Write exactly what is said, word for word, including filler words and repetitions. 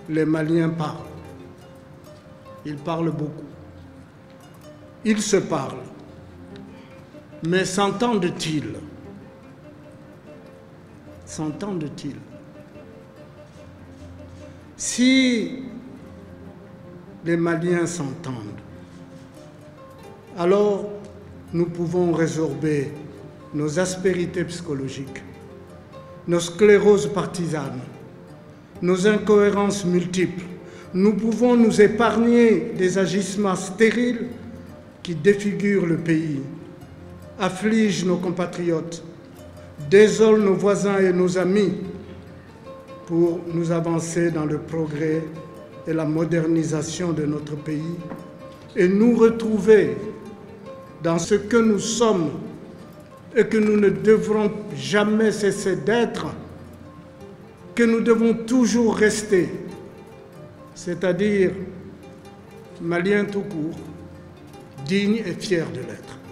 les Maliens parlent. Ils parlent beaucoup. Ils se parlent. Mais s'entendent-ils? S'entendent-ils? Si les Maliens s'entendent, alors nous pouvons résorber nos aspérités psychologiques, nos scléroses partisanes, nos incohérences multiples. Nous pouvons nous épargner des agissements stériles qui défigurent le pays, affligent nos compatriotes, désolent nos voisins et nos amis pour nous avancer dans le progrès et la modernisation de notre pays et nous retrouver dans ce que nous sommes et que nous ne devrons jamais cesser d'être, que nous devons toujours rester, c'est-à-dire Maliens tout court, dignes et fiers de l'être.